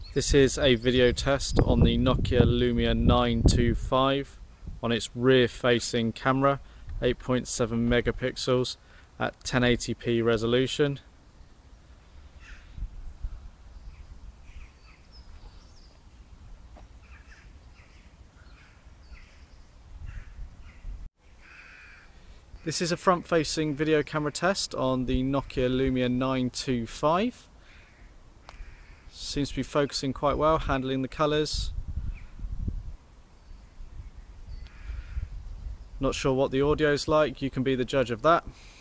This is a video test on the Nokia Lumia 925 on its rear facing camera, 8.7 megapixels at 1080p resolution. This is a front facing video camera test on the Nokia Lumia 925. Seems to be focusing quite well, handling the colours. Not sure what the audio is like, you can be the judge of that.